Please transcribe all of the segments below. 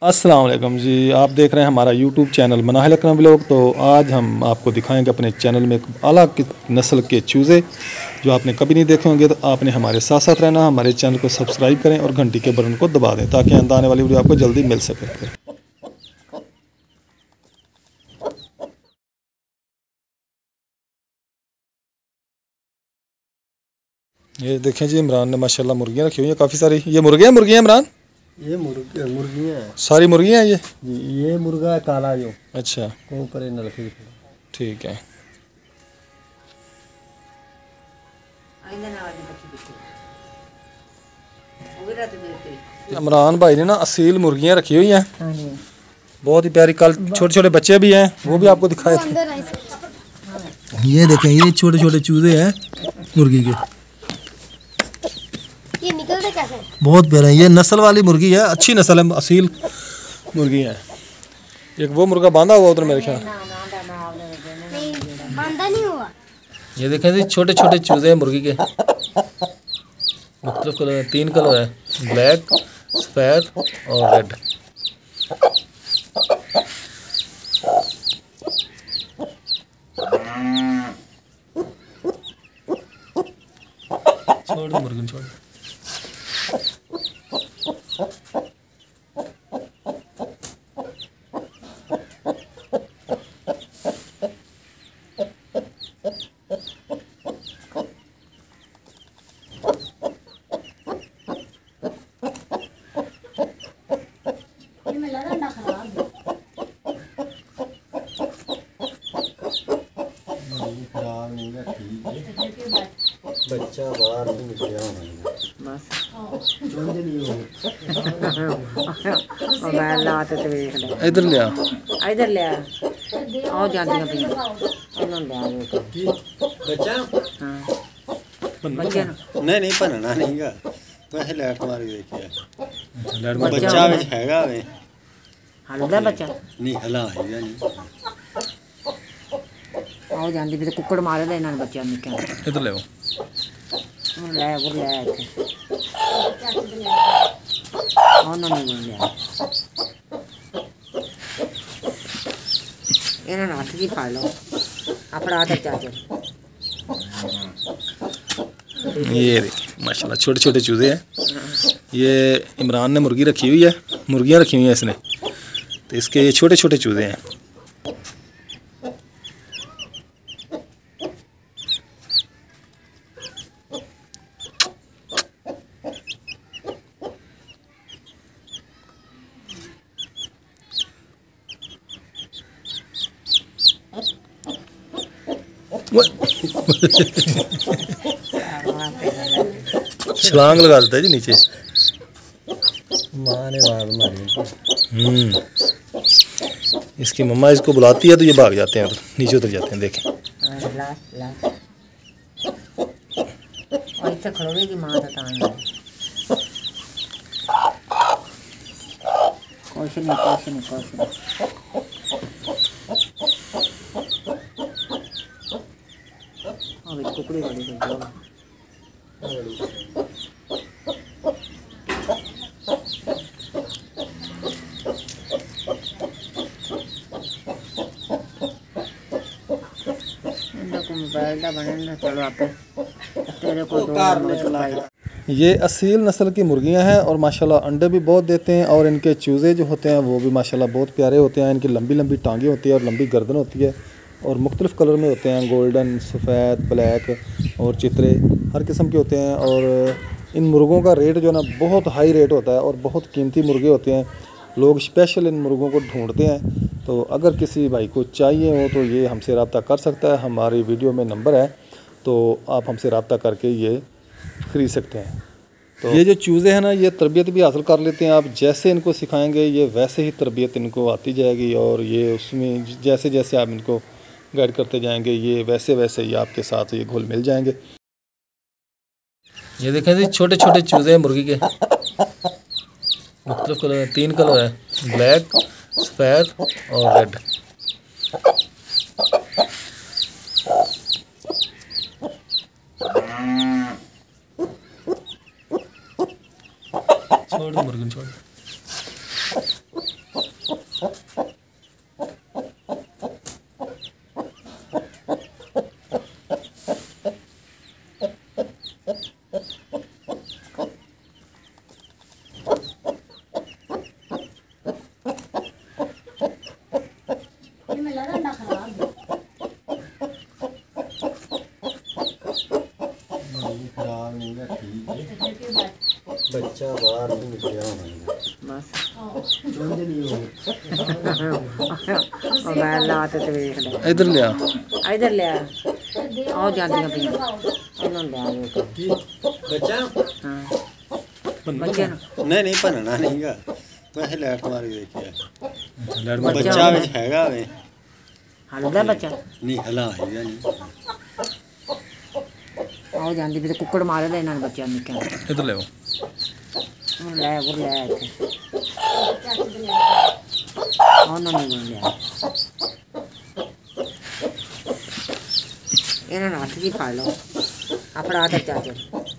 अस्सलाम वालेकुम जी, आप देख रहे हैं हमारा YouTube channel Manahil Akram vlog. तो आज हम आपको दिखाएंगे अपने चैनल में एक आला नस्ल के चूज़े जो आपने कभी नहीं देखे होंगे। तो आपने हमारे साथ साथ रहना, हमारे चैनल को सब्सक्राइब करें और घंटी के बटन को दबा दें ताकि आने वाली वीडियो आपको जल्दी मिल सके। ये देखें जी, इमरान ने माशाल्लाह मुर्गियाँ रखी हुई हैं काफ़ी सारी। ये मुर्गियाँ इमरान, ये मुर्गियाँ हैं, सारी मुर्गियाँ हैं ये मुर्गा है काला जो। अच्छा, ऊपर नलखी ठीक है। इमरान भाई ने ना असील मुर्गियाँ रखी हुई हैं, बहुत ही प्यारी। कल छोटे छोटे बच्चे भी हैं, वो भी आपको दिखाए थे। ये देखें, ये छोटे छोटे चूजे हैं मुर्गी के, ये निकलते कैसे? बहुत प्यारे हैं। ये नस्ल वाली मुर्गी है, अच्छी नस्ल है, असील मुर्गी है। एक वो मुर्गा बांधा हुआ उधर मेरे ख्याल, बांधा नहीं हुआ। ये देखें जी, छोटे छोटे चूजे हैं मुर्गी के, मुख्तलिफ कलर, 3 कलर है, ब्लैक, सफ़ेद और रेड। छोड़ मुर्गी छोड़। बच्चा बाहर नहीं निकला बस इधर ले आ, इधर ले आओ, जाती पे बच्चा बच्चे नहीं भनना नहीं गा, वैसे लैट मार के देखिए बच्चा बच्चा विच हैगा वे हलदा बच्चा नहीं हलाएगा नहीं। आओ जाती पे कुकड़ मारे दे इन्होंने बच्चा निक्के इधर ले आओ। ले वो ले नहीं ले इन्होंने हाथ की खा लो अपना हाथ चाचे। ये देखिए माशाल्लाह छोटे छोटे चूजे हैं। ये इमरान ने मुर्गी रखी हुई है, मुर्गियाँ रखी हुई हैं इसने, तो इसके ये छोटे छोटे चूजे हैं। छलांग लगा देता है जी नीचे, माँ ने बात मारी। इसकी मम्मा इसको बुलाती है तो ये भाग जाते हैं, तो नीचे उतर जाते हैं। देखें और इतना खड़ोगे माँ कुछ नहीं। कुकड़ी वाली ये असील नस्ल की मुर्गियां हैं और माशाल्लाह अंडे भी बहुत देते हैं। और इनके चूज़े जो होते हैं वो भी माशाल्लाह बहुत प्यारे होते हैं। इनकी लंबी लंबी टांगें होती है और लंबी गर्दन होती है और मुख्तलिफ़ कलर में होते हैं, गोल्डन, सफ़ेद, ब्लैक और चित्रे, हर किस्म के होते हैं। और इन मुर्गों का रेट जो है ना बहुत हाई रेट होता है और बहुत कीमती मुर्गे होते हैं। लोग स्पेशल इन मुर्गों को ढूंढते हैं। तो अगर किसी भाई को चाहिए हो तो ये हमसे रब्ता कर सकता है, हमारी वीडियो में नंबर है, तो आप हमसे रब्ता करके ये ख़रीद सकते हैं। तो ये जो चूज़े हैं ना, ये तरबियत भी हासिल कर लेते हैं। आप जैसे इनको सिखाएंगे ये वैसे ही तरबियत इनको आती जाएगी और ये उसमें जैसे जैसे आप इनको गाइड करते जाएंगे ये वैसे वैसे ही आपके साथ ये घुल मिल जाएंगे। ये देखें जी, छोटे छोटे चूज़े हैं मुर्गी के, मुख्तलिफ कलर, 3 कलर है, ब्लैक, सफ़ेद और रेड। छोड़ दो मुर्गी छोड़। ਬਾਹਰ ਵੀ ਨਿਕਲਿਆ ਹੋਣਾ बस मोबाइल ला ते देख ले इधर लिया इधर ले आओ जांदियां पियां इन्हों ले आओ ਬੱਚਾ हां बच्चे ਨਹੀਂ ਨਹੀਂ ਭੰਨਣਾ ਨਹੀਂਗਾ ਵੈਸੇ ਲੈਟ ਮਾਰ ਕੇ ਦੇਖਿਆ लाइट मार ਬੱਚਾ ਵਿੱਚ ਹੈਗਾ ਵੇ हलदा बच्चा ਨਹੀਂ ਹਲਾ ਹੈਗਾ ਨਹੀਂ आओ जांदी भी कुकड़ मारे दे इन्हां बच्चा निक्का इधर ले आओ ले वो ले इत्थे ਉਹਨਾਂ ਨੇ ਬਣ ਲਿਆ ਇਹਨਾਂ ਨੂੰ ਹੱਥ ਦੀ ਫੜ ਲਓ ਆਪਣਾ ਆਦਰ ਚਾਚੇ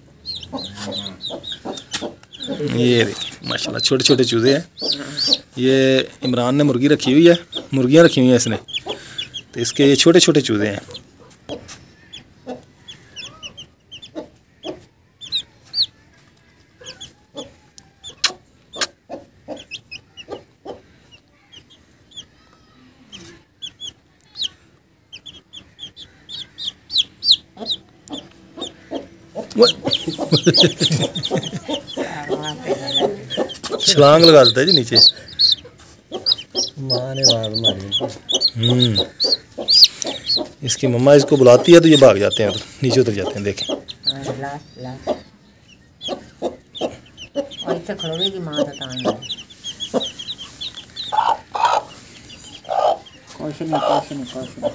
ये देखिए माशाल्लाह छोटे छोटे चूजे हैं। ये इमरान ने मुर्गी रखी हुई है, मुर्गियां रखी हुई हैं इसने, तो इसके ये छोटे छोटे चूजे हैं। छलांग लगा देता है जी नीचे। ਮਾਂ ਨੇ ਮਾਰ ਮਾਰੀ इसकी मम्मा इसको बुलाती है तो ये भाग जाते हैं, उधर नीचे उतर जाते हैं। देखें ला ला और इतना खड़ोगे की माँ का तान है कुछ नहीं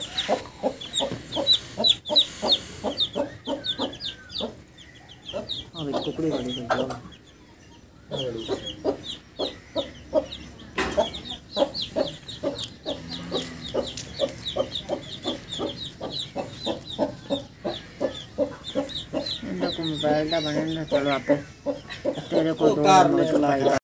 अभी कुकड़ी वाली को मोबाइल का बने ना चलो आप तेरे को दो